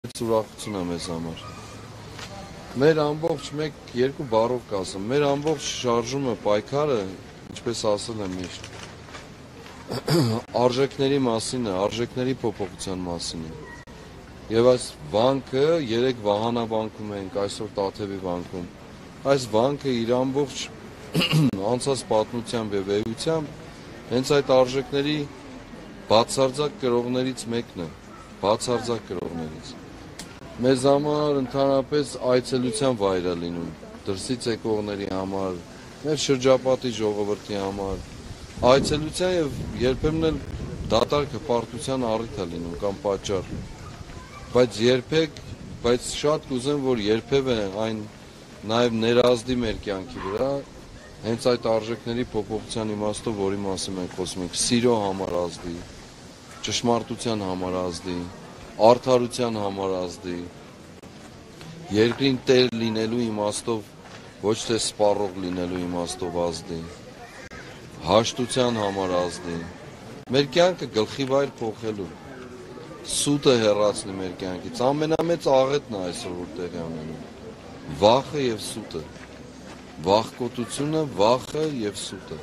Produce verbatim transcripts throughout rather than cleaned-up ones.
ուրախություն է մեզ համար։ Մեր ամբողջ մեկ երկու բառով կասեմ, մեր ամբողջ շարժումը, պայքարը, ինչպես ասել եմ միշտ, արժեքների մասին է, արժեքների փոփոխության մասին է։ Եվ այս վանքը երեք վահանավանքում ենք, այսօր Տաթևի վանքում, այս վանքը իր ամբողջ անցած պատմությամբ եւ էությամբ հենց այդ արժեքների բացարձակ կրողներից մեկն է, բացարձակ կրողներից։ Մեզ համար ընդհանրապես այցելության վայր է լինում, դրսից եկողների համար, մեր շրջապատի ժողովրդի համար, այցելության եւ երբեմն էլ դատարկ հպարտության առիթ է լինում կամ պատճառ, բայց երբեք, բայց շատ կուզեմ, որ երբևէ այն նաեւ ներազդի մեր կյանքի վրա, հենց այդ արժեքների փոփոխության իմաստով, որի մասին մենք խոսում ենք, սիրո համար ազդի, ճշմարտության համար ազդի, արդարության համար ազդի, երկրին տեր լինելու իմաստով, ոչ թե սպառող լինելու իմաստով ազդի, հաշտության համար ազդի, մեր կյանքը գլխի վայր փոխելու, սուտը հեռացնի մեր կյանքից, ամենամեծ աղետն է այսօր որ տեղի ունենում, վախը եւ սուտը, վախկոտությունը, վախը եւ սուտը,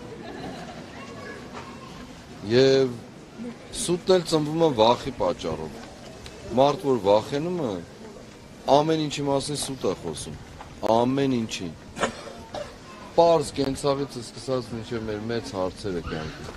եւ սուտն էլ ծնվում է վախի պատճառով, մարդ որ վախենում է, ամեն ինչի մասին սուտ է խոսում, ամեն ինչի, պարզ կենցաղից սկսած մինչև մեր մեծ հարցերը կյանքի,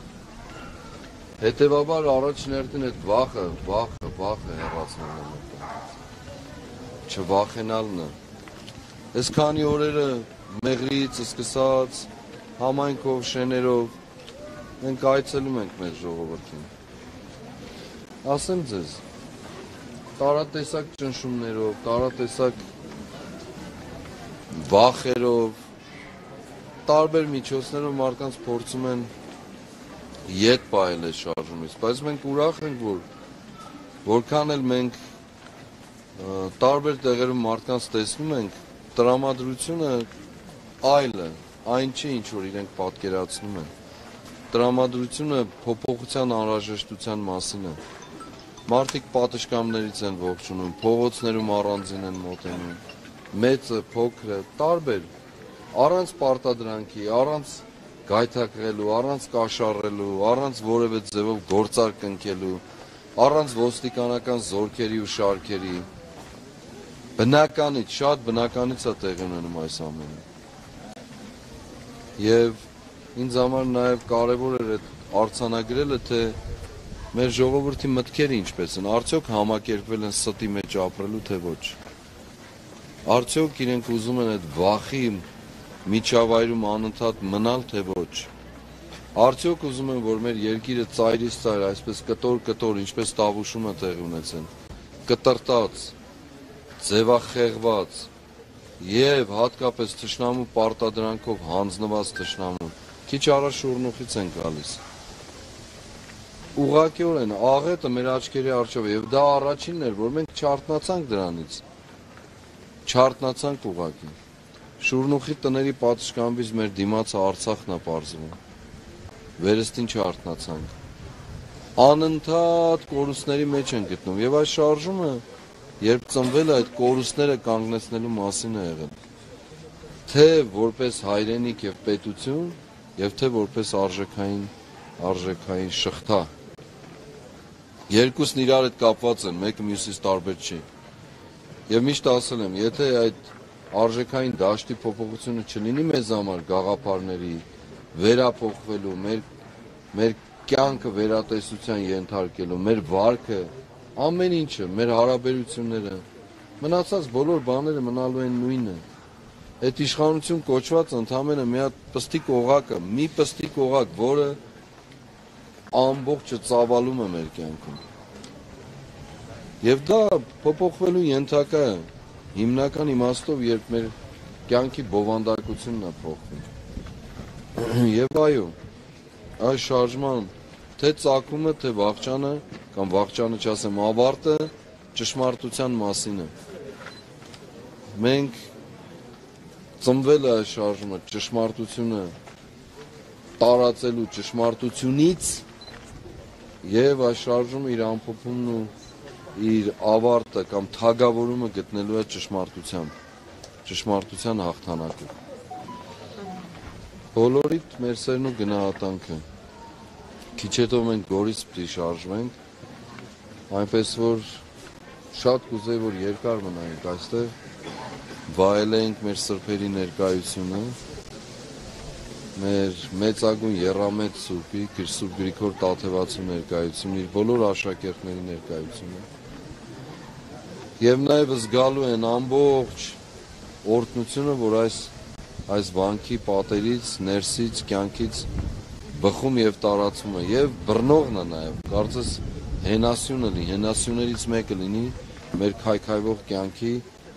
հետևաբար առաջին հերթին այդ վախը, վախը, վախը հեռացնելն է մեր կյանքից, չվախենալն է, այս քանի օրերը մեղրից սկսած, համայնքով, շեներով, մենք այցելում ենք մեր ժողովրդին, ասեմ ձեզ, տարատեսակ ճնշումներով, տարատեսակ վախերով, տարբեր միջոցներով մարդկանց փորձում են ետ պահել այս շարժումից, բայց մենք ուրախ ենք, որ որքան էլ մենք տարբեր տեղերում մարդկանց տեսնում ենք, տրամադրությունը այլ է, այն չի, ինչ որ իրենք պատկերացնում են, տրամադրությունը փոփոխության անհրաժեշտության մասին է, մարդիկ պատշգամբներից են ողջունում, փողոցներում առանձին են մոտենում, մեծը, փոքրը, տարբեր, առանց պարտադրանքի, առանց գայթակղելու, առանց կաշառելու, առանց որևէ ձևով գործար կնքելու, առանց ոստիկանական զորքերի ու շարքերի, բնականից, շատ բնականից է տեղի ունենում այս ամենը։ Եվ ինձ համար նաև կարևոր էր այդ արձանագրելը, թե մեր ժողովրդի մտքերը ինչպես են, արդյոք համակերպվել են ստի մեջ ապրելու, թե ոչ։ Արդյոք իրենք ուզում են այդ վախի միջավայրում անընդհատ մնալ, թե ոչ։ Արդյոք ուզում են, որ մեր երկիրը ծայրից ծայր, այսպես կտոր-կտոր, ինչպես Տավուշում է տեղի ունեցել, կտրտած, ձևախեղված եւ հատկապես թշնամու պարտադրանքով հանձնված թշնամու, քիչ առաջ շուրնուխից են գալիս։ Ուղղակիորեն աղետը մեր աչքերի առջև եւ դա առաջինն էր, որ մենք չարթնացանք դրանից։ Չարթնացանք ուղղակի։ Շուրնուխի տների պատշգամբից մեր դիմացը Արցախն է պարզվում։ Վերստին չարթնացանք։ Անընդհատ կորուստների մեջ են գտնում եւ այս շարժումը, երբ ծնվել է, այդ կորուստները կանգնեցնելու մասին է եղել։ Թե որպես հայրենիք եւ պետություն, եւ թե որպես արժեքային, արժեքային շղթա։ Երկուսն իրար հետ կապված են, մեկը մյուսից տարբեր չի։ Եվ միշտ ասել եմ, եթե այդ արժեքային դաշտի փոփոխությունը չլինի մեզ համար գաղափարների վերափոխվելու, մեր մեր կյանքը վերատեսության ենթարկելու, մեր վարքը, ամեն ինչը, մեր հարաբերությունները, մնացած բոլոր բաները մնալու են նույնը։ Այդ իշխանություն կոչված ընդամենը մի հատ պստիկ օղակը, մի պստիկ օղակ, որը ամբողջը ծավալում է մեր կյանքում։ Եվ դա փոփոխվելու ենթակա է, հիմնական իմաստով, երբ մեր կյանքի բովանդակությունն է փոխվում։ Եվ այո, այս շարժման թե ծագումը, թե վախճանը, կամ վախճանը չասեմ ավարտը, ճշմարտության մասին է։ Մենք ծնվել է այս շարժումը ճշմարտությունը տարածելու ճշմարտությունից եւ այս շարժումը իր ամփոփումն ու իր ավարտը կամ թագավորումը գտնելու է ճշմարտությամբ, ճշմարտության հաղթանակը։ Բոլորիդ մեր սերն ու գնահատանքը։ Քիչ հետո մենք Գորից պիտի շարժվենք, այնպես որ շատ կուզեի, որ երկար մնայինք այստեղ, վայելենք մեր սրբերի ներկայությունը, մեր մեծագույն եռամեծ սուրբի, Սուրբ Գրիգոր Տաթևացու ներկայությունը, իր բոլոր աշակերտների ներկայությունը։ Եվ նաև զգալու են ամբողջ օրհնությունը, որ այս այս վանքի պատերից, ներսից, կյանքից բխում եւ տարածում է, եւ բռնողն է նաև, կարծես հենասյունը լինի, հենասյուներից մեկը լինի մեր քայքայվող կյանքի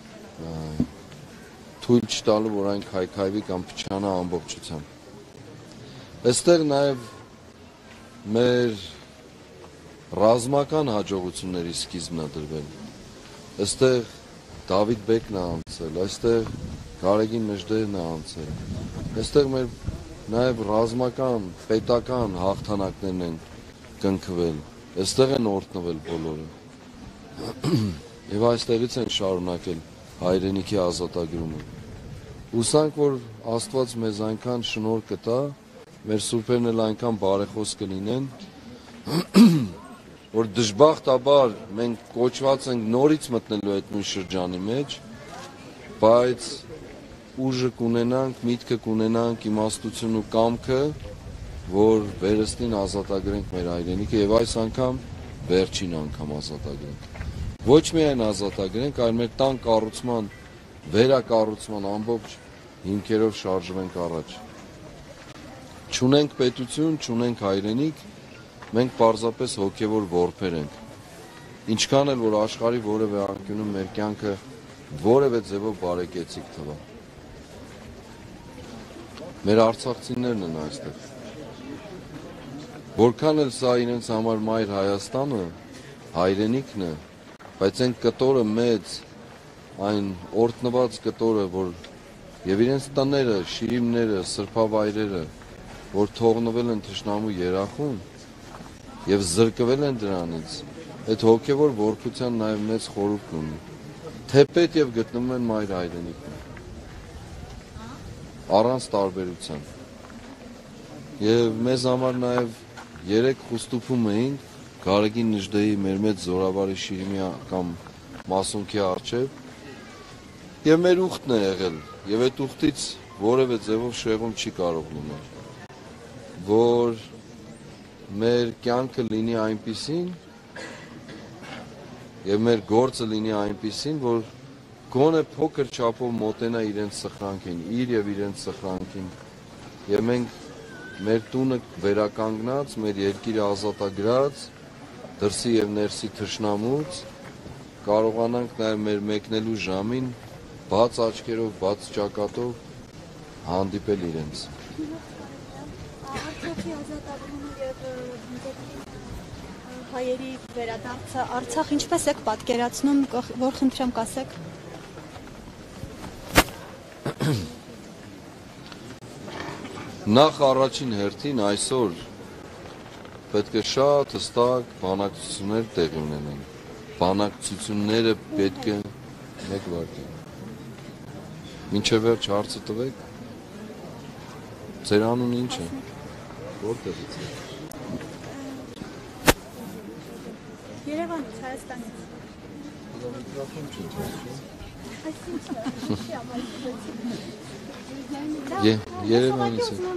թույլ չտալու, որ այն քայքայվի կամ փչանա ամբողջությամբ։ Այստեղ նաև մեր ռազմական հաջողությունների սկիզբն է դրվել։ Այստեղ Դավիթ Բեկն է անցել, այստեղ Գարեգին Մեժդերն է անցել։ Այստեղ մեր նաև ռազմական, պետական հաղթանակներն են կնքվել։ Այստեղ են օրհնվել բոլորը։ Եվ այստեղից են շարունակել հայրենիքի ազատագրումը։ Հուսանք, որ Աստված մեզ այնքան շնորհ կտա, մեր սուրբերն էլ այնքան բարեխոս կլինեն, որ դժբախտաբար մենք կոչված ենք նորից մտնելու այդ նույն շրջանի մեջ, բայց ուժը կունենանք, միտքը կունենանք, իմաստություն ու կամքը, որ վերստին ազատագրենք մեր հայրենիքը եւ այս անգամ վերջին անգամ ազատագրենք։ Ոչ միայն ազատագրենք, այլ մեր տան կառուցման, վերակառուցման ամբողջ հիմքերով շարժվենք առաջ։ Չունենք պետություն, չունենք հայրենիք, մենք պարզապես հոգևոր որբեր ենք։ Ինչքան էլ որ աշխարհի որևէ անկյունում մեր կյանքը որևէ ձևով բարեկեցիկ թվա։ Մեր արցախցիներն են այստեղ։ Որքան էլ սա իրենց համար մայր Հայաստանը, հայրենիքն է, բայց այն կտորը մեծ, այն օրհնված կտորը, որ եւ իրենց տները, շիրիմները, սրբավայրերը, որ թողնվել են թշնամու երախում եւ զրկվել են դրանից, այդ հոգեվոր որբության նաեւ մեծ խորհուրդ ունի։ Թեպետ եւ գտնվում են մայր հայրենիքում։ Առանց տարբերության։ Եվ մեզ համար նաեւ երեք խուստուփում էինք Գարեգին Նժդեի մեր մեծ զորավարի շիրիմի կամ մասունքի առջև եւ մեր ուխտն է եղել եւ այդ ուխտից որևէ ձևով շեղում չի կարող լինել, որ մեր կյանքը լինի այնպիսին եւ մեր գործը լինի այնպիսին, որ գոնե փոքր չափով մոտենա իրենց սխրանքին, իր եւ իրենց սխրանքին եւ մենք մեր տունը վերականգնած, մեր երկիրը ազատագրած, դրսի եւ ներսի թշնամուց կարողանանք նաեւ մեր մեկնելու ժամին բաց աչքերով, բաց ճակատով հանդիպել իրենց։ Արցախի ազատագրումը եւ հայերի վերադարձը Արցախ ինչպես եք պատկերացնում, որ խնդրեմ կասեք։ Նախ առաջին հերթին այսօր պետք է շատ հստակ բանակցություններ տեղի ունենան։ Բանակցությունները պետք է մեկ վարդին։ Մինչև վերջ հարցը տվեք։ Ձեր անունը ինչ է։ Որտեղից եք։ Երևանից, Հայաստանից։ Երևանից եք։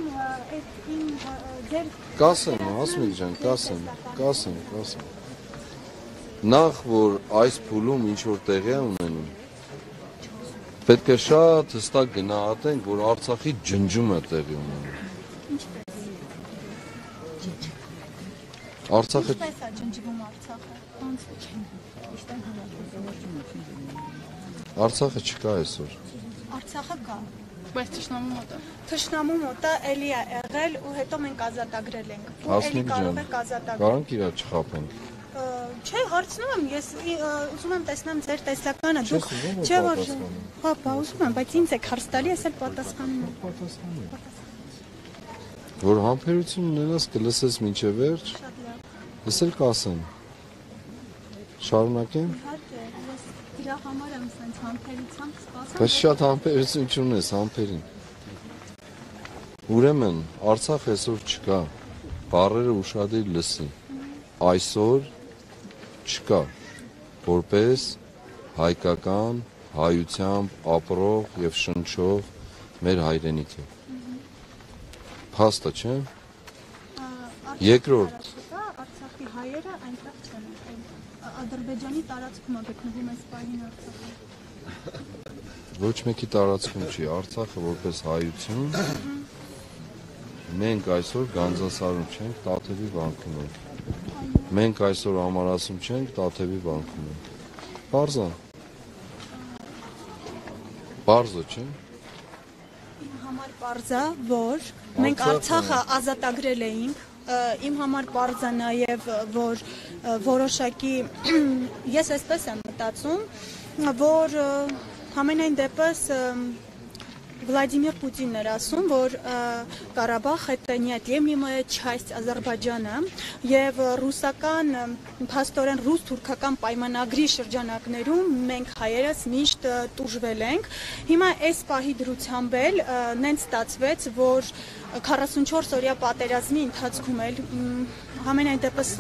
Կասեմ, Հասմիկ ջան, կասեմ, կասեմ, կասեմ։ Նախ որ այս փուլում ինչ որ տեղի է ունենում, պետք է շատ հստակ գնահատենք, որ Արցախի ջնջում է տեղի ունենում։ Արցախը Ինչպես է ջնջվում Արցախը։ Արցախը չկա այսօր։ Արցախը կա։ Բայց թշնամու մոտ է։ Թշնամու մոտ է, էլի է եղել ու հետո մենք ազատագրել ենք։ Ու էլի Հասմիկ ջան, կարող եք ազատագրել։ կարանք իրար չխաբենք։ Չէ, հարցնում եմ, ես ուզում եմ տեսնեմ ձեր տեսականը, դուք Չէ, որ հա, բա ուզում եմ, բայց ինձ եք հարց տալի, ես էլ պատասխանում եմ։ պատասխանում եմ։ Որ համբերություն ունենաս կլսես մինչև վերջ, Շատ լավ։ ես էլ կասեմ։ Շարունակեմ։ Իհարկե, ես դրա համար եմ ասենց համբերությամբ սպասում։ Բայց շատ համբերություն չունես, համբերին։ Ուրեմն, Արցախ այսօր չկա, բառերը ուշադիր լսի, այսօր չկա, որպես հայկական, հայությամբ ապրող և շնչող մեր հայրենիքը։ Փաստը չէ։ Երկրորդ։ Արցախի հայերը այնտեղ չեն, Ադրբեջանի տարածքում է գտնվում այս պահին Արցախը։ Ոչ մեկի տարածքում չի, Արցախը որպես հայություն, մենք այսօր Գանձասարում չենք, Տաթևի վանքում ենք։ Մենք այսօր Ամարասում չենք, Տաթևի վանքում ենք։ Պարզ է։ Պարզը չէ։ Իմ համար պարզ է, որ մենք Արցախը ազատագրել էինք, իմ համար պարզ է նաև, որ որոշակի, ես այսպես եմ մտածում, որ համենայն դեպս Վլադիմիր Պուտինն էր ասում, որ Ղարաբաղ это неотъемлемая часть Ադրբեջանը եւ ռուսական փաստորեն ռուս-թուրքական պայմանագրի շրջանակներում մենք հայերս միշտ տուժվել ենք։ Հիմա այս պահի դրությամբ էլ նենց ստացվեց, որ քառասունչորս օրյա պատերազմի ընթացքում էլ համենայն դեպս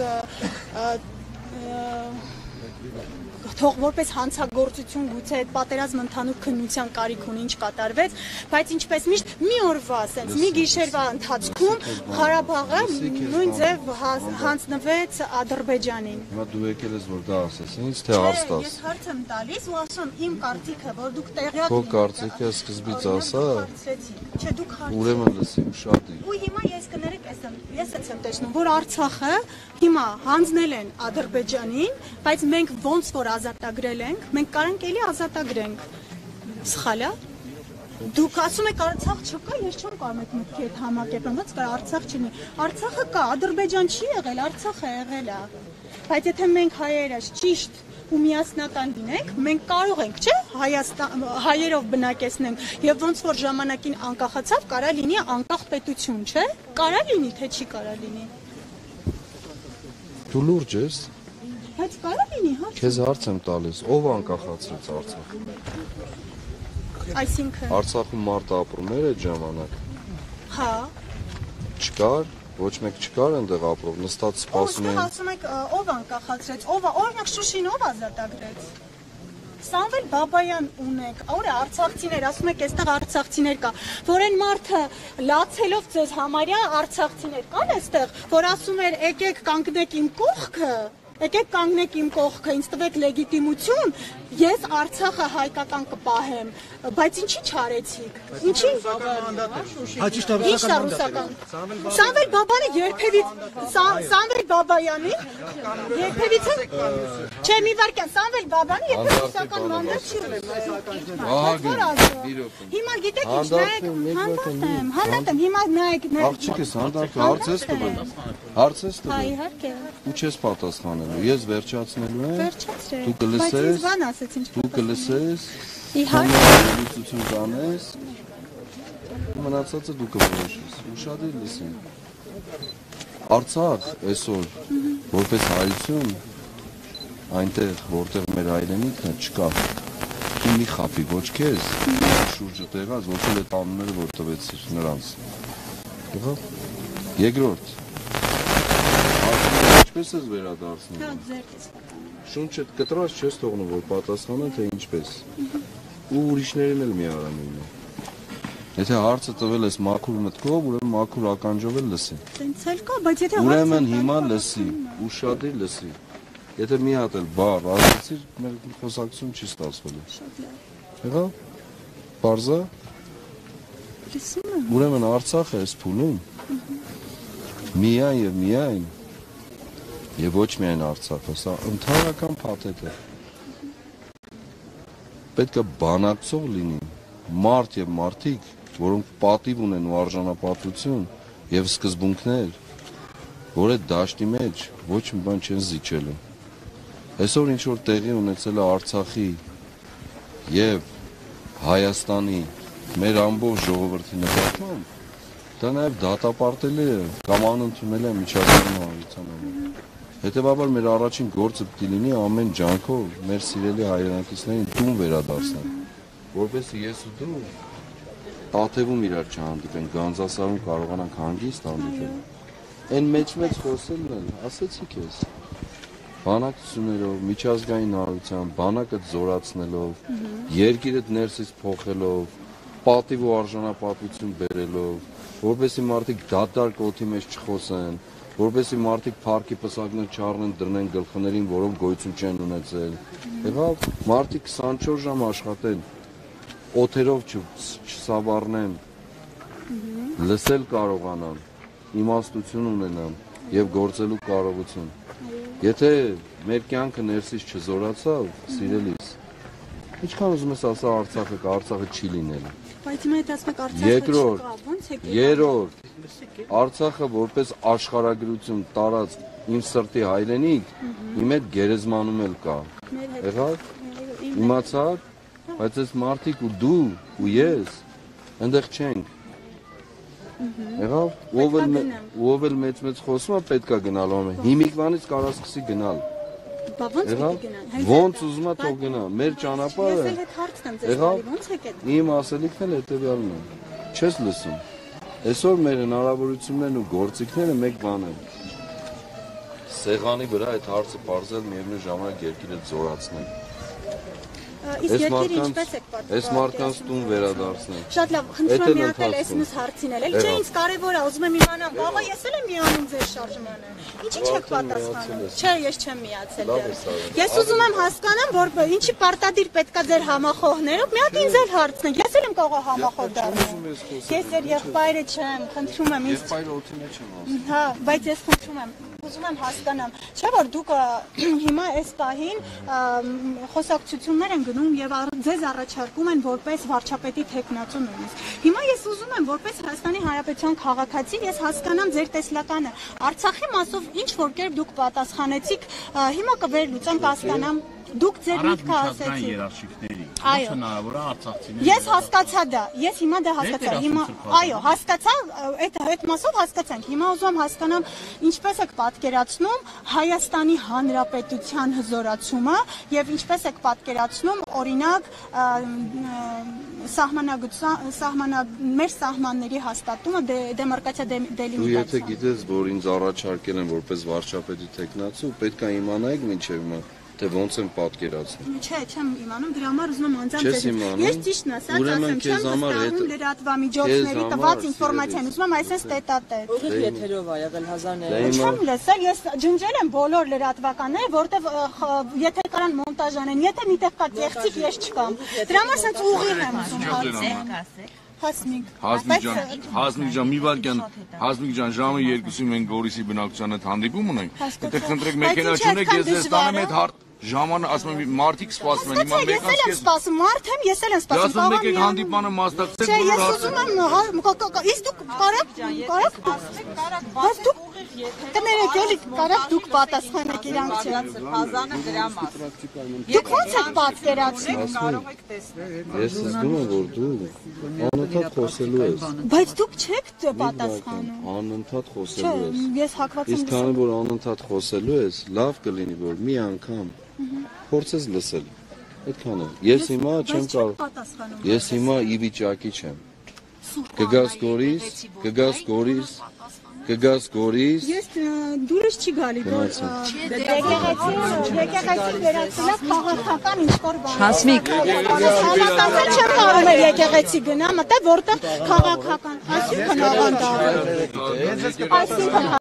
թող որպես հանցագործություն գուցե այդ պատերազմը ընդհանուր քննության կարիք ունի, ինչ կատարվեց, բայց ինչպես միշտ մի օրվա, ասենց մի գիշերվա ընթացքում Ղարաբաղը նույն ձև հանձնվեց Ադրբեջանին։ Հիմա դու եկել ես որ դա ասես, ինձ թե հարց տաս։ Ես հարց եմ տալիս ու ասում իմ կարծիքը, որ դուք տեղյակ եք։ Քո կարծիքը սկզբից ասա։ Չէ, դուք հարց։ Ուրեմն լսի ուշադիր։ Ու հիմա ես կներեք, ես եմ տեսնում, որ Արցախը հիմա հանձնել են Ադրբեջանին, բայց մենք ոնց որ ազատագրել ենք, մենք կարանք էլի ազատագրենք։ Սխալ է։ Դուք ասում եք Արցախ չկա, ես չեմ կարող եք մտքի հետ համակերպեմ, ոնց կա Արցախ չունի։ Արցախը կա, Ադրբեջան չի եղել, Արցախը եղել է։ Բայց եթե մենք հայերս ճիշտ ու միասնական լինենք, մենք կարող ենք, չէ՞, Հայաստան հայերով բնակեցնենք եւ ոնց որ ժամանակին անկախացավ, կարա լինի անկախ պետություն, չէ՞։ Կարա լինի, թե չի կարա լինի։ Դու լուրջ ես։ Բայց կարա լինի, հա։ Քեզ հարց եմ տալիս, ով անկախացրեց Արցախը։ Այսինքն Արցախում մարդ ապրում էր այդ ժամանակ։ Հա։ Չկար, ոչ մեկ չկար այնտեղ ապրող, նստած սպասում էին։ էին։ Ասում եք ով անկախացրեց, ով օրինակ Շուշին ով ազատագրեց։ Սամվել Բաբայան ունեք, օրը արցախցիներ, ասում եք այստեղ արցախցիներ կա, որ այն մարդը լացելով ձեզ համարյա արցախցիներ կան այստեղ, որ ասում էր եկեք կանգնեք իմ կողքը, եկեք կանգնեք իմ կողքը, ինձ տվեք լեգիտիմություն, ես Արցախը հայկական կպահեմ, բայց ինչի չարեցիք։ Ինչի։ Ինչ է ռուսական։ Սամվել Բաբանը երբևից Սամվել Բաբայանի երբևից չէ մի վարքյան Սամվել Բաբանը երբևից ռուսական մանդատ չի ունեցել։ Հիմա գիտեք ինչ նայեք հանդարտ եմ, հանդարտ եմ, հիմա նայեք նայեք։ Աղջիկս հանդարտը հարց ես տվել։ Հարց ես տվել։ Հա իհարկե։ Ու չես պատասխանելու։ Ես վերջացնելու եմ։ Վերջացրեք։ Դու կլսես։ Դու կլսես։ Իհարկե։ Լուսություն կանես։ Մնացածը դու կորոշես։ Ուշադիր լսի։ Արցախ այսօր որպես հայություն այնտեղ որտեղ մեր հայրենիքն է չկա։ Ու մի խափի ոչ քեզ, շուրջը տեղած ոչ էլ այդ անունները որ տվեցիր նրանց։ Եղավ։ Երկրորդ։ Ինչպես ես վերադարձնում։ Հա ձերքս։ Շունչը կտրած չես թողնում որ պատասխանը թե ինչպես։ Ու ուրիշներին էլ մի արա նույնը։ Եթե հարցը տվել ես մաքուր մտքով, ուրեմն մաքուր ականջով էլ լսի։ Տենց էլ կա, բայց եթե ուրեմն հիմա լսի, ուշադիր լսի։ Եթե մի հատ էլ բառ ասացիր, մեր խոսակցություն չի ստացվելու։ Շատ լավ։ Եղա՞։ Պարզա։ Լսում եմ։ Ուրեմն Արցախը էս փուլում միայն եւ միայն եւ ոչ միայն Արցախը, սա ընդհանրական փաթեթ է։ Պետք է բանակցող լինի մարդ եւ մարդիկ, որոնք պատիվ ունեն ու արժանապատվություն եւ սկզբունքներ, որ այդ դաշտի մեջ ոչ մի բան չեն զիջելու։ Այսօր ինչ որ տեղի ունեցել է Արցախի եւ Հայաստանի մեր ամբողջ ժողովրդի նկատմամբ, դա նաեւ դատապարտել է կամ անընդունել է միջազգային հանրության համար։ Հետևաբար մեր առաջին գործը պետք է լինի ամեն ջանքով մեր սիրելի հայրենակիցներին տուն վերադարձնել, որպեսզի ես ու դու տաթևում իրար չհանդիպենք, գանձասարում կարողանանք հանգիստ հանդիպել։ Այն մեծ-մեծ խոսելն էլ, ասեցի քեզ, բանակցություններով, միջազգային հարության, բանակը զորացնելով, երկիրը ներսից փոխելով, պատիվ ու արժանապատվություն բերելով, որպեսզի մարդիկ դատարկ օդի մեջ չխոսեն, որպեսզի մարդիկ փառքի պսակներ չառնեն դրնեն գլխներին, որոնք գոյություն չեն ունեցել։ Եղավ մարդիկ քսանչորս ժամ աշխատեն, օթերով չսավառնեն, լսել կարողանան, իմաստություն ունենան եւ գործելու կարողություն։ Եթե մեր կյանքը ներսից չզորացավ, սիրելիս, ինչքան ուզում ես ասա Արցախը կա, Արցախը չի լինելու։ Բայց հիմա եթե ասում եք Արցախը Երկրորդ, չկա, ո՞նց է գիտեմ։ երրորդ, Արցախը որպես աշխարհագրություն տարած իմ սրտի հայրենիք, իմ հետ գերեզմանում էլ կա։ Եղավ, իմացար, բայց այս մարդիկ ու դու ու ես այնտեղ չենք։ Եղավ, ով էլ մեծ-մեծ խոսում է պետքա գնալու ամեն, հիմիկվանից կարա սկսի գնալ։ Բա ո՞նց է գնան։ Ոնց ուզում է թող գնա, մեր ճանապարհը։ Ես էլ հետ հարցն եմ ձեզ տալի, ո՞նց է գնա։ Իմ ասելիքն էլ հետևյալն է։ Չես լսում։ Այսօր մեր հնարավորություններն ու գործիքները մեկ բան են։ Սեղանի վրա այդ հարցը բարձել միևնույն ժամանակ երկիրը զորացնել։ Իսկ երկիրը ինչպես եք պատկերացնում։ Այս մարդկանց տուն վերադարձնել։ Շատ լավ, խնդրում եմ միացել այսպես հարցին էլ։ Չէ, ինձ կարևոր է, ուզում եմ իմանալ, բաբա, ես էլ եմ միանում ձեր շարժմանը։ Ինչի՞ չեք պատասխանում։ Չէ, ես չեմ միացել դեռ։ Ես ուզում եմ հասկանամ, որ ինչի պարտադիր պետքա ձեր համախոհներով, մի հատ ինձ էլ հարցնեք։ Ես էլ եմ կարող համախոհ դառնալ։ Ես ձեր եղբայրը չեմ, խնդրում եմ ինձ։ Եղբայրը օդի մեջ եմ ասում։ Հա, բայց ես խնդրում եմ, ուզում եմ հասկանամ, չէ՞ որ դուք հիմա այս պահին խոսակցություններ են գնում եւ ձեզ առաջարկում են որպես վարչապետի թեկնածու նույնիսկ։ Հիմա ես ուզում եմ որպես Հայաստանի Հանրապետության քաղաքացի ես հասկանամ ձեր տեսլականը։ Արցախի մասով ինչ որ կերպ դուք պատասխանեցիք, հիմա կվերլուծեմ կհասկանամ դուք ձեր միտքը ասեցիք։ Այո, հնարավոր է արցախցիներ։ Ես հասկացա դա, ես հիմա դա հասկացա, հիմա այո, հասկացա, այդ այդ մասով հասկացանք։ Հիմա ուզում եմ հասկանամ ինչպես եք պատկերացնում Հայաստանի Հանրապետության հզորացումը եւ ինչպես եք պատկերացնում օրինակ սահմանագծության սահմանա մեր սահմանների հաստատումը դեմարկացիա դելիմիտացիա։ Դու եթե գիտես, որ ինձ առաջարկել են որպես վարչապետի թեկնածու, պետք է իմանայիք մինչև հիմա թե ոնց եմ պատկերացնում։ Չէ, չեմ իմանում, դրա համար ուզում եմ անձամբ ձեզ։ Ես ճիշտն ասած ասեմ, չեմ վստահում լրատվամիջոցների տված ինֆորմացիան, ուզում եմ այսպես տետատետ։ Ուղիղ եթերով ա եղել հազար Չեմ լսել, ես ջնջել եմ բոլոր լրատվականները, որտեվ եթե կարան մոնտաժ անեն, եթե միտեղ կա ծեղծիկ, ես չկամ։ Դրա համար ասած ուղիղ եմ ուզում հարցնել։ Հասմիկ։ Հասմիկ ջան, Հասմիկ ջան, մի վարքյան, Հասմիկ ջան, ժամը երկուսին մենք Գորիսի բնակչության հետ հանդիպում ունենք։ Եթե խնդրեք մեքենա չունեք, ես ձեզ տանեմ այդ հարթ ժամանը, ասում եմ, մարդիկ սպասում են, հիմա մեկ ես եմ սպասում, մարդ եմ, ես էլ եմ սպասում։ Ասում եք եք հանդիպանը մասնակցեք, չէ, ես ուզում եմ, իսկ դուք կարաք, կարաք, բայց դուք կներեք, էլի կարաք դուք պատասխանեք իրանք չէ։ Հազանը դրա մաս։ Դուք ո՞նց եք պատկերացնում։ Կարող եք տեսնել։ Ես զգում եմ, որ դու անընդհատ խոսելու ես։ Բայց դուք չեք պատասխանում։ Անընդհատ խոսելու ես։ Ես հակված եմ։ Իսկ քանի որ անընդհատ խոսելու ես, լավ կլինի, որ մի անգամ փորձես լսել։ Այդքան է։ Ես հիմա չեմ կարող։ Ես հիմա ի վիճակի չեմ։ Կգաս Գորիս, կգաս Գորիս, կգաս Գորիս։ Ես դուրս չի գալի, որ եկեղեցի, եկեղեցի վերածելա քաղաքական ինչ-որ բան։ Հասմիկ։ Հավաքական չեմ կարող է եկեղեցի գնա, մտա որտեղ քաղաքական, այսինքն ավանդա։ Այսինքն